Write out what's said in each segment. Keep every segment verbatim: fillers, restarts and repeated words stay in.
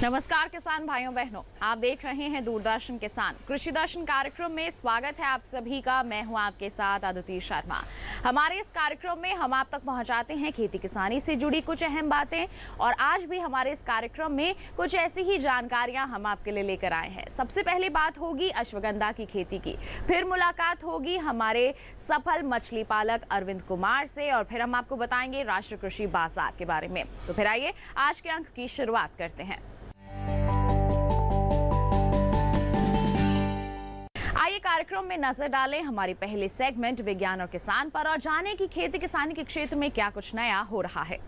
नमस्कार किसान भाइयों बहनों, आप देख रहे हैं दूरदर्शन किसान कृषि दर्शन कार्यक्रम में। स्वागत है आप सभी का। मैं हूं आपके साथ अदिति शर्मा। हमारे इस कार्यक्रम में हम आप तक पहुंचाते हैं खेती किसानी से जुड़ी कुछ अहम बातें, और आज भी हमारे इस कार्यक्रम में कुछ ऐसी ही जानकारियां हम आपके लिए लेकर आए हैं। सबसे पहली बात होगी अश्वगंधा की खेती की, फिर मुलाकात होगी हमारे सफल मछली पालक अरविंद कुमार से, और फिर हम आपको बताएंगे राष्ट्रीय कृषि बाजार के बारे में। तो फिर आइए आज के अंक की शुरुआत करते हैं। आइए कार्यक्रम में नजर डालें हमारी पहली सेगमेंट विज्ञान और किसान पर, और जाने की खेती किसानी के क्षेत्र में क्या कुछ नया हो रहा है।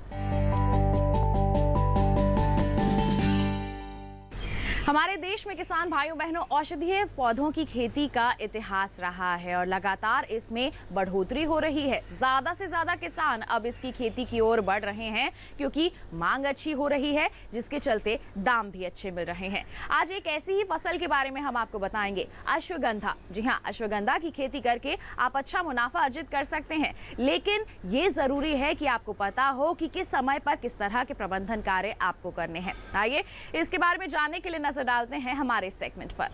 हमारे देश में किसान भाइयों बहनों औषधीय पौधों की खेती का इतिहास रहा है और लगातार इसमें बढ़ोतरी हो रही है। ज्यादा से ज्यादा किसान अब इसकी खेती की ओर बढ़ रहे हैं क्योंकि मांग अच्छी हो रही है, जिसके चलते दाम भी अच्छे मिल रहे हैं। आज एक ऐसी ही फसल के बारे में हम आपको बताएंगे, अश्वगंधा। जी हाँ, अश्वगंधा की खेती करके आप अच्छा मुनाफा अर्जित कर सकते हैं, लेकिन ये जरूरी है कि आपको पता हो कि किस समय पर किस तरह के प्रबंधन कार्य आपको करने हैं। आइए इसके बारे में जानने के लिए नजर डालते हैं हमारे सेगमेंट पर।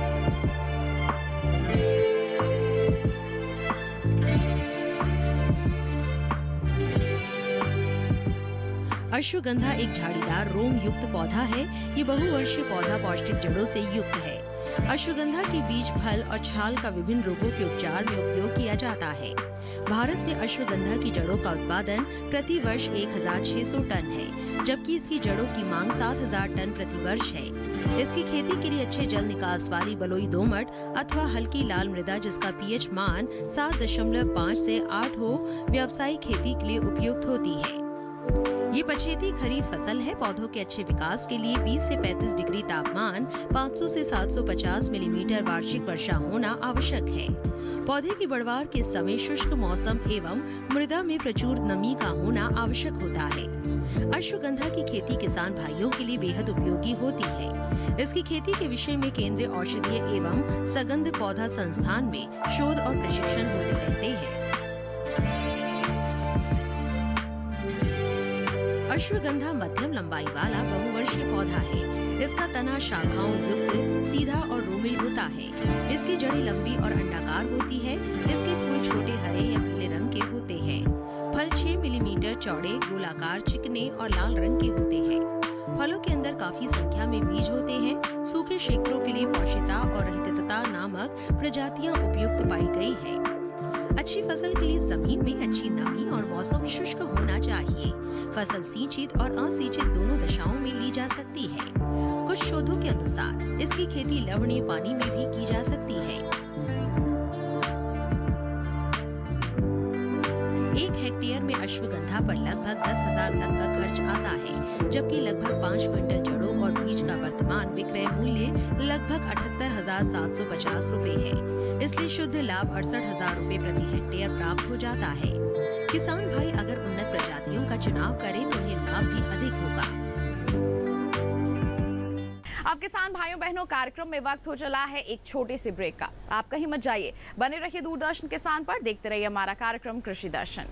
अश्वगंधा एक झाड़ीदार रोम युक्त पौधा है। ये बहुवर्षीय पौधा पौष्टिक जड़ों से युक्त है। अश्वगंधा के बीज, फल और छाल का विभिन्न रोगों के उपचार में उपयोग किया जाता है। भारत में अश्वगंधा की जड़ों का उत्पादन प्रति वर्ष एक हज़ार छह सौ टन है, जबकि इसकी जड़ों की मांग सात हज़ार टन प्रति वर्ष है। इसकी खेती के लिए अच्छे जल निकास वाली बलुई दोमट अथवा हल्की लाल मृदा, जिसका पीएच मान सात दशमलव पाँच से आठ हो, व्यावसायिक खेती के लिए उपयुक्त होती है। ये पछेती खरीफ फसल है। पौधों के अच्छे विकास के लिए बीस से पैंतीस डिग्री तापमान, पाँच सौ से सात सौ पचास मिलीमीटर वार्षिक वर्षा होना आवश्यक है। पौधे की बढ़वार के समय शुष्क मौसम एवं मृदा में प्रचुर नमी का होना आवश्यक होता है। अश्वगंधा की खेती किसान भाइयों के लिए बेहद उपयोगी होती है। इसकी खेती के विषय में केंद्रीय औषधीय एवं सगंध पौधा संस्थान में शोध और प्रशिक्षण होते रहते हैं। अश्वगंधा मध्यम लंबाई वाला बहुवर्षीय पौधा है। इसका तना शाखाओं युक्त, सीधा और रोमिल होता है। इसकी जड़ें लंबी और अंडाकार होती है। इसके फूल छोटे हरे या पीले रंग के होते हैं। फल छह मिलीमीटर चौड़े, गोलाकार, चिकने और लाल रंग के होते हैं। फलों के अंदर काफी संख्या में बीज होते हैं। सूखे क्षेत्रों के लिए पौष्टिकता और रहितता नामक प्रजातियां उपयुक्त पाई गई है। अच्छी फसल के लिए जमीन में अच्छी नमी और मौसम शुष्क होना चाहिए। फसल सिंचित और असिंचित दोनों दशाओं में ली जा सकती है। कुछ शोधों के अनुसार इसकी खेती लवणीय पानी में भी की जा सकती है। एक हेक्टेयर में अश्वगंधा पर लगभग दस हजार तक का खर्च आता है, जबकि लगभग पाँच क्विंटल जड़ों और बीज का वर्तमान विक्रय मूल्य लगभग अठहत्तर हजार सात सौ पचास रूपए है। इसलिए शुद्ध लाभ अड़सठ हजार रूपए प्रति हेक्टेयर प्राप्त हो जाता है। किसान भाई अगर उन्नत प्रजातियों का चुनाव करें तो उन्हें लाभ भी अधिक होगा। अब किसान भाइयों बहनों कार्यक्रम में वक्त हो चला है एक छोटे से ब्रेक का। आप कहीं मत जाइए, बने रहिए दूरदर्शन किसान पर, देखते रहिए हमारा कार्यक्रम कृषि दर्शन।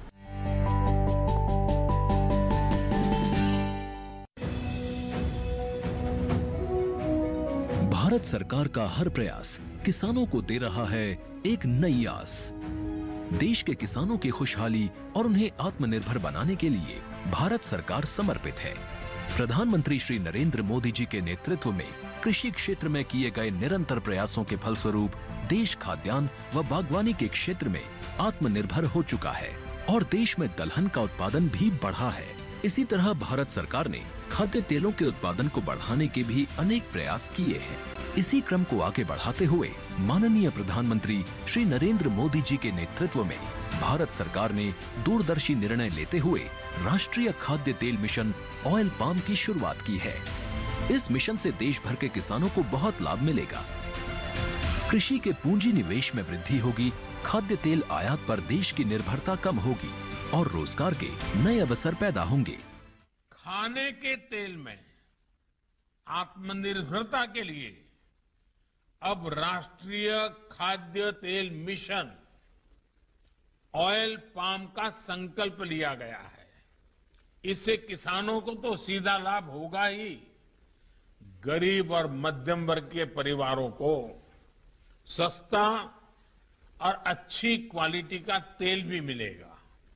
भारत सरकार का हर प्रयास किसानों को दे रहा है एक नई आस। देश के किसानों की खुशहाली और उन्हें आत्मनिर्भर बनाने के लिए भारत सरकार समर्पित है। प्रधानमंत्री श्री नरेंद्र मोदी जी के नेतृत्व में कृषि क्षेत्र में किए गए निरंतर प्रयासों के फलस्वरूप देश खाद्यान्न व बागवानी के क्षेत्र में आत्मनिर्भर हो चुका है और देश में दलहन का उत्पादन भी बढ़ा है। इसी तरह भारत सरकार ने खाद्य तेलों के उत्पादन को बढ़ाने के भी अनेक प्रयास किए हैं। इसी क्रम को आगे बढ़ाते हुए माननीय प्रधानमंत्री श्री नरेंद्र मोदी जी के नेतृत्व में भारत सरकार ने दूरदर्शी निर्णय लेते हुए राष्ट्रीय खाद्य तेल मिशन ऑयल पाम की शुरुआत की है। इस मिशन से देश भर के किसानों को बहुत लाभ मिलेगा। कृषि के पूंजी निवेश में वृद्धि होगी, खाद्य तेल आयात पर देश की निर्भरता कम होगी और रोजगार के नए अवसर पैदा होंगे। खाने के तेल में आत्मनिर्भरता के लिए अब राष्ट्रीय खाद्य तेल मिशन ऑयल पाम का संकल्प लिया गया है। इससे किसानों को तो सीधा लाभ होगा ही, गरीब और मध्यम वर्ग के परिवारों को सस्ता और अच्छी क्वालिटी का तेल भी मिलेगा।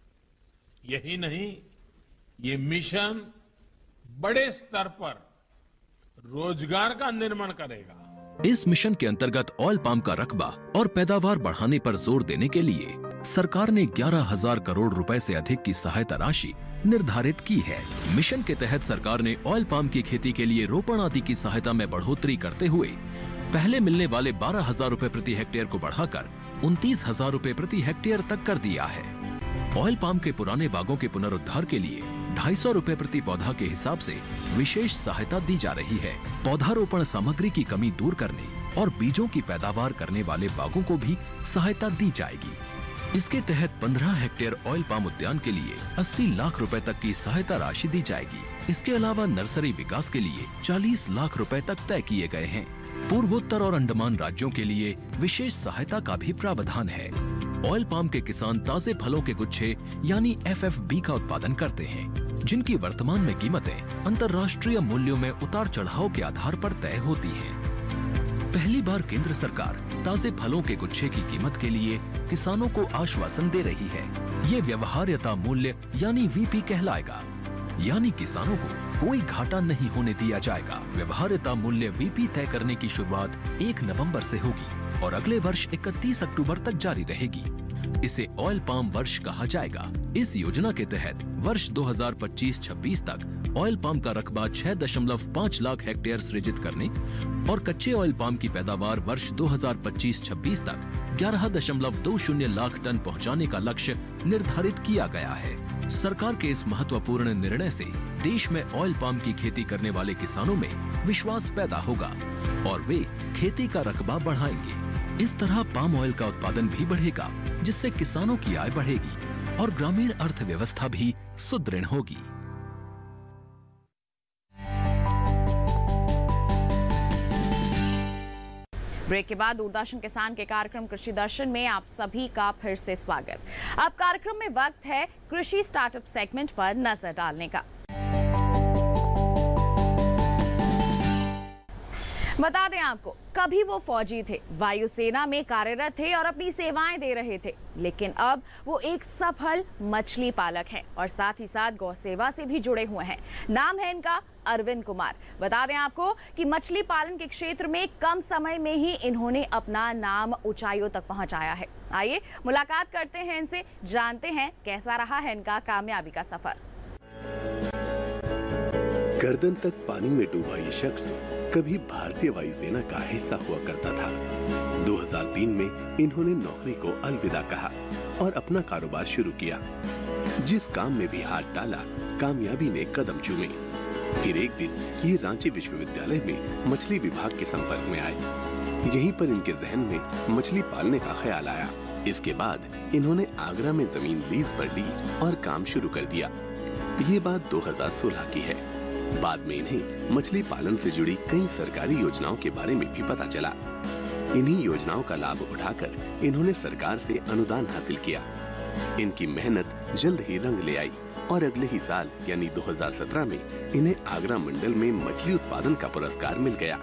यही नहीं, ये मिशन बड़े स्तर पर रोजगार का निर्माण करेगा। इस मिशन के अंतर्गत ऑयल पाम का रकबा और पैदावार बढ़ाने पर जोर देने के लिए सरकार ने ग्यारह हजार करोड़ रुपए से अधिक की सहायता राशि निर्धारित की है। मिशन के तहत सरकार ने ऑयल पाम की खेती के लिए रोपण आदि की सहायता में बढ़ोतरी करते हुए पहले मिलने वाले बारह हजार रूपए प्रति हेक्टेयर को बढ़ाकर उनतीस हजार रूपए प्रति हेक्टेयर तक कर दिया है। ऑयल पाम के पुराने बागों के पुनरुद्धार के लिए ढाई सौ रूपए प्रति पौधा के हिसाब से विशेष सहायता दी जा रही है। पौधारोपण सामग्री की कमी दूर करने और बीजों की पैदावार करने वाले बागों को भी सहायता दी जाएगी। इसके तहत पंद्रह हेक्टेयर ऑयल पाम उद्यान के लिए अस्सी लाख रुपए तक की सहायता राशि दी जाएगी। इसके अलावा नर्सरी विकास के लिए चालीस लाख रुपए तक तय किए गए हैं। पूर्वोत्तर और अंडमान राज्यों के लिए विशेष सहायता का भी प्रावधान है। ऑयल पाम के किसान ताजे फलों के गुच्छे यानी एफ एफ बी का उत्पादन करते हैं, जिनकी वर्तमान में कीमतें अंतर्राष्ट्रीय मूल्यों में उतार चढ़ाव के आधार पर तय होती हैं। पहली बार केंद्र सरकार ताजे फलों के गुच्छे की कीमत के लिए किसानों को आश्वासन दे रही है। ये व्यवहार्यता मूल्य यानी वी पी कहलाएगा, यानी किसानों को कोई घाटा नहीं होने दिया जाएगा। व्यवहार्यता मूल्य वी पी तय करने की शुरुआत एक नवंबर से होगी और अगले वर्ष इकतीस अक्टूबर तक जारी रहेगी। इसे ऑयल पाम वर्ष कहा जाएगा। इस योजना के तहत वर्ष दो हज़ार पच्चीस छब्बीस तक ऑयल पाम का रकबा छह दशमलव पाँच लाख हेक्टेयर सृजित करने और कच्चे ऑयल पाम की पैदावार वर्ष दो हज़ार पच्चीस छब्बीस तक ग्यारह दशमलव दो शून्य लाख टन पहुंचाने का लक्ष्य निर्धारित किया गया है। सरकार के इस महत्वपूर्ण निर्णय से देश में ऑयल पाम की खेती करने वाले किसानों में विश्वास पैदा होगा और वे खेती का रकबा बढ़ाएंगे। इस तरह पाम ऑयल का उत्पादन भी बढ़ेगा, जिससे किसानों की आय बढ़ेगी और ग्रामीण अर्थव्यवस्था भी सुदृढ़ होगी। ब्रेक के बाद दूरदर्शन किसान के कार्यक्रम कृषि दर्शन में आप सभी का फिर से स्वागत। अब कार्यक्रम में वक्त है कृषि स्टार्टअप सेगमेंट पर नजर डालने का। बता दें आपको, कभी वो फौजी थे, वायुसेना में कार्यरत थे और अपनी सेवाएं दे रहे थे, लेकिन अब वो एक सफल मछली पालक हैं और साथ ही साथ गौ सेवा से भी जुड़े हुए हैं। नाम है इनका अरविंद कुमार। बता दें आपको कि मछली पालन के क्षेत्र में कम समय में ही इन्होंने अपना नाम ऊंचाइयों तक पहुंचाया है। आइए मुलाकात करते हैं इनसे, जानते हैं कैसा रहा है इनका कामयाबी का सफर। गर्दन तक पानी में डूबा ये शख्स कभी भारतीय वायुसेना का हिस्सा हुआ करता था। दो हज़ार तीन में इन्होंने नौकरी को अलविदा कहा और अपना कारोबार शुरू किया। जिस काम में भी हाथ डाला, कामयाबी ने कदम चूमे। फिर एक दिन ये रांची विश्वविद्यालय में मछली विभाग के संपर्क में आए। यहीं पर इनके जहन में मछली पालने का ख्याल आया। इसके बाद इन्होंने आगरा में जमीन लीज पर ली और काम शुरू कर दिया। ये बात दो हज़ार सोलह की है। बाद में इन्हें मछली पालन से जुड़ी कई सरकारी योजनाओं के बारे में भी पता चला। इन्हीं योजनाओं का लाभ उठाकर इन्होंने सरकार से अनुदान हासिल किया। इनकी मेहनत जल्द ही रंग ले आई और अगले ही साल यानी दो हज़ार सत्रह में इन्हें आगरा मंडल में मछली उत्पादन का पुरस्कार मिल गया।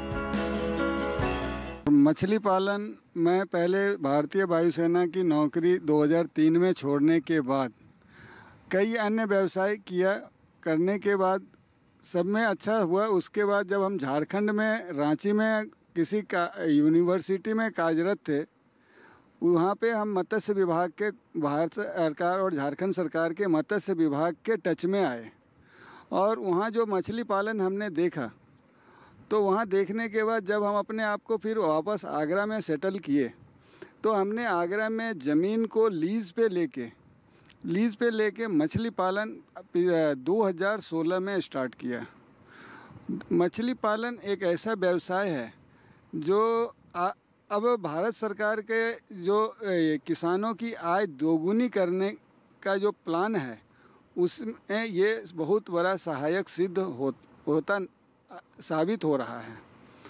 मछली पालन मैं पहले भारतीय वायुसेना की नौकरी दो हज़ार तीन में छोड़ने के बाद कई अन्य व्यवसाय किया। करने के बाद सब में अच्छा हुआ। उसके बाद जब हम झारखंड में रांची में किसी का यूनिवर्सिटी में कार्यरत थे, वहाँ पे हम मत्स्य विभाग के, भारत सरकार और झारखंड सरकार के मत्स्य विभाग के टच में आए और वहाँ जो मछली पालन हमने देखा, तो वहाँ देखने के बाद जब हम अपने आप को फिर वापस आगरा में सेटल किए, तो हमने आगरा में ज़मीन को लीज़ पे लेके लीज़ पे लेके मछली पालन दो हज़ार सोलह में स्टार्ट किया। मछली पालन एक ऐसा व्यवसाय है जो आ, अब भारत सरकार के जो किसानों की आय दोगुनी करने का जो प्लान है, उसमें ये बहुत बड़ा सहायक सिद्ध हो, होता साबित हो रहा है।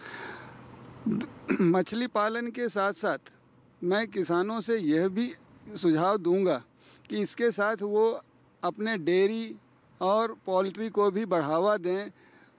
मछली पालन के साथ साथ मैं किसानों से यह भी सुझाव दूंगा कि इसके साथ वो अपने डेयरी और पोल्ट्री को भी बढ़ावा दें।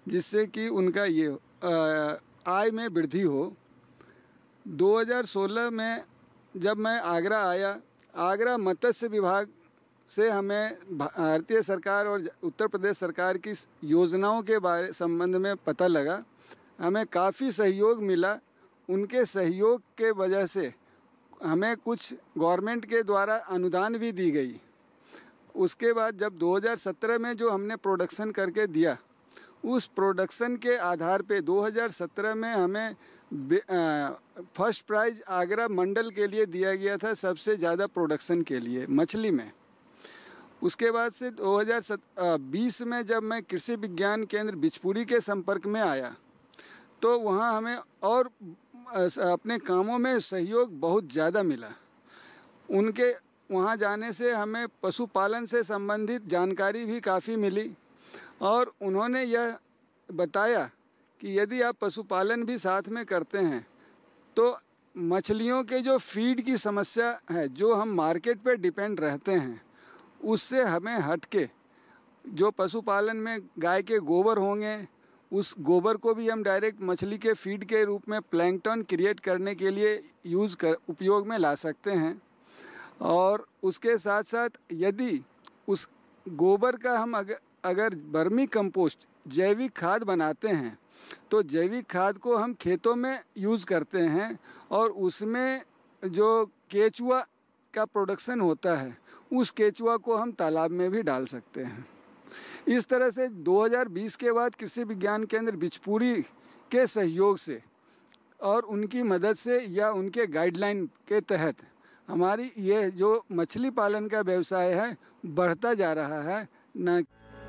जिससे कि उनका ये आय में वृद्धि हो। दो हज़ार सोलह में जब मैं आगरा आया, आगरा मत्स्य विभाग से हमें भारतीय सरकार और उत्तर प्रदेश सरकार की योजनाओं के बारे संबंध में पता लगा। हमें काफ़ी सहयोग मिला। उनके सहयोग के वजह से हमें कुछ गवर्नमेंट के द्वारा अनुदान भी दी गई। उसके बाद जब दो हज़ार सत्रह में जो हमने प्रोडक्शन करके दिया, उस प्रोडक्शन के आधार पे दो हज़ार सत्रह में हमें फर्स्ट प्राइज़ आगरा मंडल के लिए दिया गया था, सबसे ज़्यादा प्रोडक्शन के लिए मछली में। उसके बाद से दो हज़ार बीस में जब मैं कृषि विज्ञान केंद्र बिचपुरी के संपर्क में आया, तो वहाँ हमें और अपने कामों में सहयोग बहुत ज़्यादा मिला। उनके वहाँ जाने से हमें पशुपालन से संबंधित जानकारी भी काफ़ी मिली और उन्होंने यह बताया कि यदि आप पशुपालन भी साथ में करते हैं तो मछलियों के जो फीड की समस्या है, जो हम मार्केट पे डिपेंड रहते हैं, उससे हमें हट के जो पशुपालन में गाय के गोबर होंगे, उस गोबर को भी हम डायरेक्ट मछली के फीड के रूप में प्लैंकटन क्रिएट करने के लिए यूज़ कर उपयोग में ला सकते हैं। और उसके साथ साथ यदि उस गोबर का हम अगर अगर वर्मी कंपोस्ट जैविक खाद बनाते हैं तो जैविक खाद को हम खेतों में यूज़ करते हैं और उसमें जो केचुआ का प्रोडक्शन होता है, उस केचुआ को हम तालाब में भी डाल सकते हैं। इस तरह से दो हज़ार बीस के बाद कृषि विज्ञान केंद्र बिचपुरी के सहयोग से और उनकी मदद से या उनके गाइडलाइन के तहत हमारी ये जो मछली पालन का व्यवसाय है बढ़ता जा रहा है। न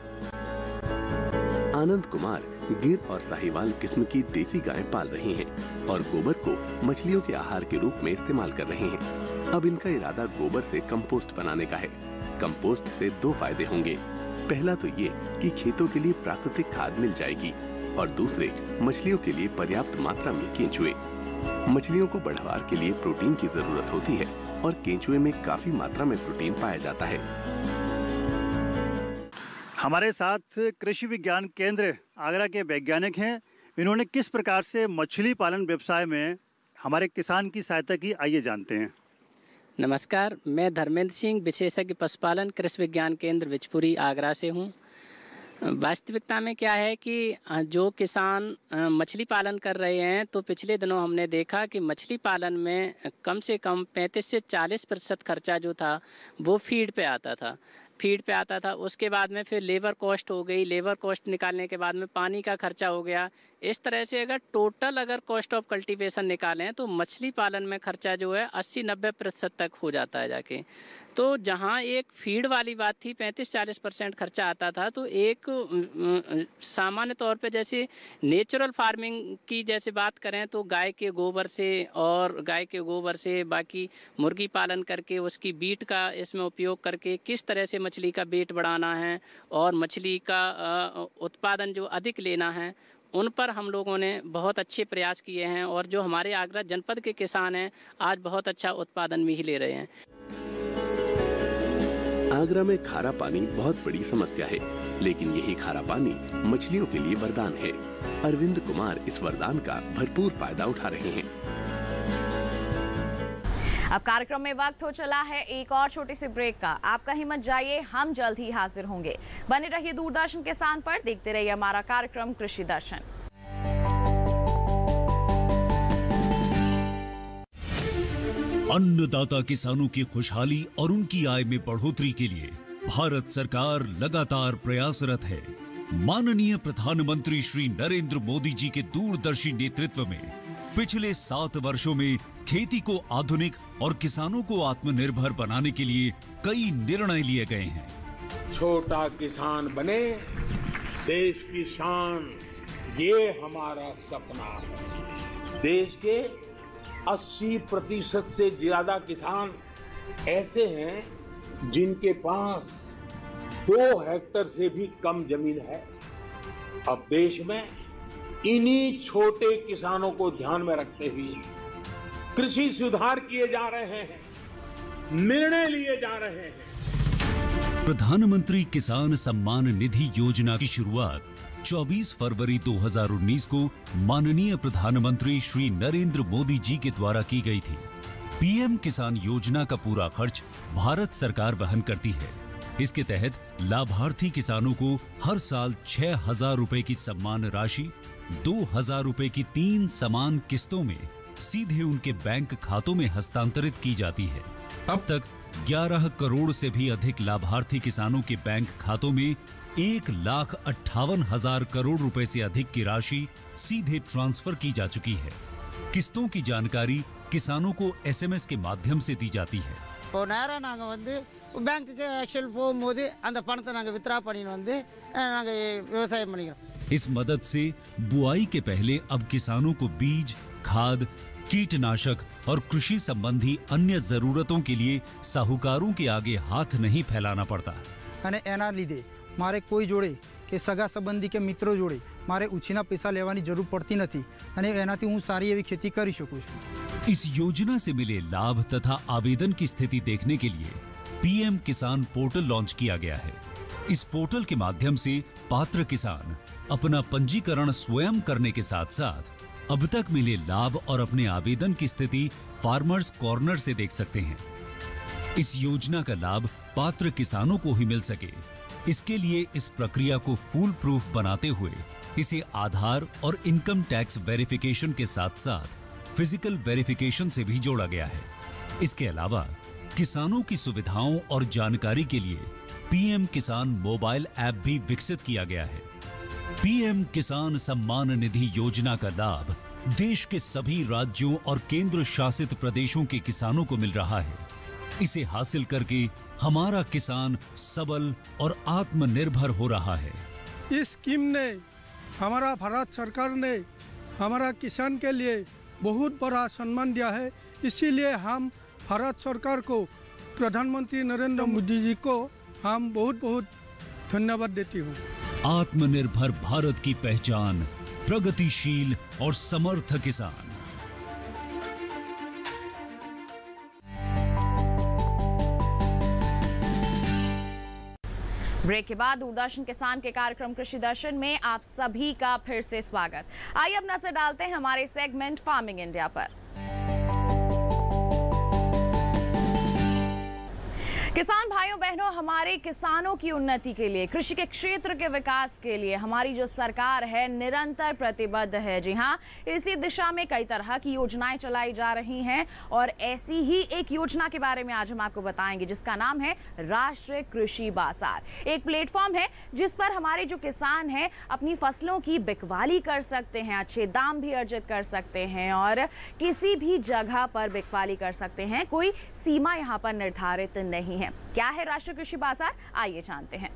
आनंद कुमार गिर और साहिवाल किस्म की देसी गायें पाल रहे हैं और गोबर को मछलियों के आहार के रूप में इस्तेमाल कर रहे हैं। अब इनका इरादा गोबर से कंपोस्ट बनाने का है। कंपोस्ट से दो फायदे होंगे। पहला तो ये कि खेतों के लिए प्राकृतिक खाद मिल जाएगी और दूसरे मछलियों के लिए पर्याप्त मात्रा में केंचुए। मछलियों को बढ़वार के लिए प्रोटीन की जरूरत होती है और केंचुए में काफी मात्रा में प्रोटीन पाया जाता है। हमारे साथ कृषि विज्ञान केंद्र आगरा के वैज्ञानिक हैं। इन्होंने किस प्रकार से मछली पालन व्यवसाय में हमारे किसान की सहायता की, आइए जानते हैं। नमस्कार, मैं धर्मेंद्र सिंह, विशेषज्ञ पशुपालन, कृषि विज्ञान केंद्र बिचपुरी आगरा से हूँ। वास्तविकता में क्या है कि जो किसान मछली पालन कर रहे हैं, तो पिछले दिनों हमने देखा कि मछली पालन में कम से कम पैंतीस से चालीस प्रतिशत खर्चा जो था वो फीड पे आता था फीड पे आता था उसके बाद में फिर लेबर कॉस्ट हो गई। लेबर कॉस्ट निकालने के बाद में पानी का खर्चा हो गया। इस तरह से अगर टोटल अगर कॉस्ट ऑफ कल्टीवेशन निकालें तो मछली पालन में खर्चा जो है अस्सी नब्बे प्रतिशत तक हो जाता है जाके। तो जहाँ एक फीड वाली बात थी पैंतीस चालीस परसेंट खर्चा आता था, तो एक सामान्य तौर पे जैसे नेचुरल फार्मिंग की जैसे बात करें तो गाय के गोबर से और गाय के गोबर से बाकी मुर्गी पालन करके उसकी बीट का इसमें उपयोग करके किस तरह से मछली का वेट बढ़ाना है और मछली का उत्पादन जो अधिक लेना है, उन पर हम लोगों ने बहुत अच्छे प्रयास किए हैं और जो हमारे आगरा जनपद के किसान हैं आज बहुत अच्छा उत्पादन भी ले रहे हैं। आगरा में खारा पानी बहुत बड़ी समस्या है, लेकिन यही खारा पानी मछलियों के लिए वरदान है। अरविंद कुमार इस वरदान का भरपूर फायदा उठा रहे हैं। अब कार्यक्रम में वक्त हो चला है एक और छोटी सी ब्रेक का। आप कहीं मत जाइए, हम जल्द ही हाजिर होंगे। बने रहिए दूरदर्शन किसान पर, देखते रहिए हमारा कार्यक्रम कृषि दर्शन। अन्नदाता किसानों की खुशहाली और उनकी आय में बढ़ोतरी के लिए भारत सरकार लगातार प्रयासरत है। माननीय प्रधानमंत्री श्री नरेंद्र मोदी जी के दूरदर्शी नेतृत्व में पिछले सात वर्षों में खेती को आधुनिक और किसानों को आत्मनिर्भर बनाने के लिए कई निर्णय लिए गए हैं। छोटा किसान बने देश की शान, ये हमारा सपना है। देश के अस्सी प्रतिशत से ज्यादा किसान ऐसे हैं जिनके पास दो हेक्टेयर से भी कम जमीन है। अब देश में इन्हीं छोटे किसानों को ध्यान में रखते हुए कृषि सुधार किए जा रहे हैं, निर्णय लिए जा रहे हैं। प्रधानमंत्री किसान सम्मान निधि योजना की शुरुआत चौबीस फरवरी दो हज़ार उन्नीस को माननीय प्रधानमंत्री श्री नरेंद्र मोदी जी के द्वारा की गई थी। पीएम किसान योजना का पूरा खर्च भारत सरकार वहन करती है। इसके तहत लाभार्थी किसानों को हर साल छह हजार रुपए की सम्मान राशि दो हजार रुपए की तीन समान किस्तों में सीधे उनके बैंक खातों में हस्तांतरित की जाती है। अब तक ग्यारह करोड़ से भी अधिक लाभार्थी किसानों के बैंक खातों में एक लाख अट्ठावन हजार करोड़ रुपए से अधिक की राशि सीधे ट्रांसफर की जा चुकी है। किस्तों की जानकारी किसानों को एसएमएस के माध्यम से दी जाती है। இப்போ நேரா நாங்க வந்து பேங்க்குக்கு ஆக்சுவல் போகும்போது அந்த பணத்தை நாங்க வித்ரா பண்ணிட்டு வந்து நாங்க விவசாயம் பண்ணிக்கிறோம்। इस मदद से बुआई के पहले अब किसानों को बीज, खाद, कीटनाशक और कृषि संबंधी अन्य जरूरतों के लिए साहूकारों के आगे हाथ नहीं फैलाना पड़ता। અને એના લીધે મારે કોઈ જોડે કે સગા સંબંધી કે મિત્રો જોડે મારે ઉછીના પૈસા લેવાની જરૂર પડતી નથી અને એનાથી હું સારી એવી खेती કરી શકું છું। इस योजना से मिले लाभ तथा आवेदन की स्थिति देखने के लिए पीएम किसान पोर्टल लॉन्च किया गया है। इस पोर्टल के माध्यम से पात्र किसान अपना पंजीकरण स्वयं करने के साथ साथ अब तक मिले लाभ और अपने आवेदन की स्थिति फार्मर्स कॉर्नर से देख सकते हैं। इस योजना का लाभ पात्र किसानों को ही मिल सके, इसके लिए इस प्रक्रिया को फूल प्रूफ बनाते हुए इसे आधार और इनकम टैक्स वेरिफिकेशन के साथ साथ फिजिकल वेरिफिकेशन से भी जोड़ा गया है। इसके अलावा किसानों की सुविधाओं और जानकारी के लिए पीएम किसान मोबाइल ऐप भी विकसित किया गया है। पीएम किसान सम्मान निधि योजना का लाभ देश के सभी राज्यों और केंद्र शासित प्रदेशों के किसानों को मिल रहा है। इसे हासिल करके हमारा किसान सबल और आत्मनिर्भर हो रहा है। इस स्कीम ने हमारा भारत सरकार ने हमारा किसान के लिए बहुत बड़ा सम्मान दिया है। इसीलिए हम भारत सरकार को, प्रधानमंत्री नरेंद्र मोदी जी को हम बहुत बहुत धन्यवाद देती हूँ। आत्मनिर्भर भारत की पहचान प्रगतिशील और समर्थ किसान। ब्रेक के बाद दूरदर्शन किसान के कार्यक्रम कृषि दर्शन में आप सभी का फिर से स्वागत। आइए अब नजर डालते हैं हमारे सेगमेंट फार्मिंग इंडिया पर। किसान भाइयों बहनों, हमारे किसानों की उन्नति के लिए, कृषि के क्षेत्र के विकास के लिए हमारी जो सरकार है निरंतर प्रतिबद्ध है। जी हाँ, इसी दिशा में कई तरह की योजनाएं चलाई जा रही हैं और ऐसी ही एक योजना के बारे में आज हम आपको बताएंगे जिसका नाम है राष्ट्रीय कृषि बाजार। एक प्लेटफॉर्म है जिस पर हमारे जो किसान हैं अपनी फसलों की बिकवाली कर सकते हैं, अच्छे दाम भी अर्जित कर सकते हैं और किसी भी जगह पर बिकवाली कर सकते हैं। कोई सीमा यहाँ पर निर्धारित नहीं है। क्या है राष्ट्रीय कृषि बाजार, आइए जानते हैं।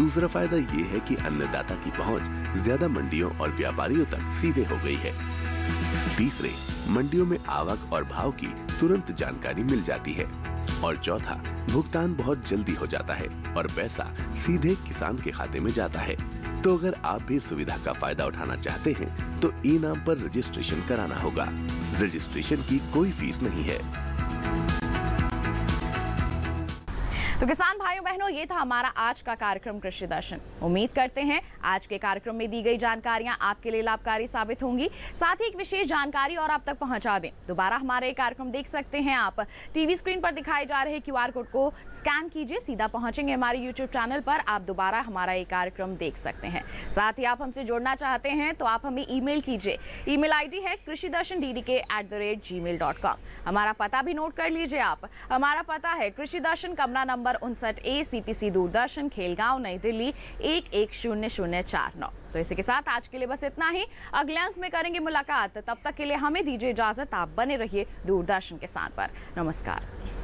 दूसरा फायदा ये है कि अन्नदाता की पहुंच ज्यादा मंडियों और व्यापारियों तक सीधे हो गई है। तीसरे, मंडियों में आवक और भाव की तुरंत जानकारी मिल जाती है। और चौथा, भुगतान बहुत जल्दी हो जाता है और पैसा सीधे किसान के खाते में जाता है। तो अगर आप भी सुविधा का फायदा उठाना चाहते हैं तो ई नाम पर रजिस्ट्रेशन कराना होगा। रजिस्ट्रेशन की कोई फीस नहीं है। तो किसान भाइयों बहनों, ये था हमारा आज का कार्यक्रम कृषि दर्शन। उम्मीद करते हैं आज के कार्यक्रम में दी गई जानकारियां आपके लिए लाभकारी साबित होंगी, साथ ही एक विशेष जानकारी और आप तक पहुंचा दें। दोबारा हमारे ये कार्यक्रम देख सकते हैं आप टीवी स्क्रीन पर दिखाए जा रहे क्यूआर कोड को स्कैन कीजिए, सीधा पहुंचेंगे हमारे यूट्यूब चैनल पर, आप दोबारा हमारा ये कार्यक्रम देख सकते हैं। साथ ही आप हमसे जुड़ना चाहते हैं तो आप हमें ईमेल कीजिए। ईमेल आईडी है Krishi Darshan D D K at the rate Gmail dot com. हमारा पता भी नोट कर लीजिए आप। हमारा पता है कृषि दर्शन, कमरा नंबर उनसठ ए, सीपीसी दूरदर्शन, खेलगांव, नई दिल्ली एक एक शून्य शून्य चार नौ। तो इसी के साथ आज के लिए बस इतना ही। अगले अंक में करेंगे मुलाकात, तब तक के लिए हमें दीजिए इजाजत। आप बने रहिए दूरदर्शन किसान पर। नमस्कार।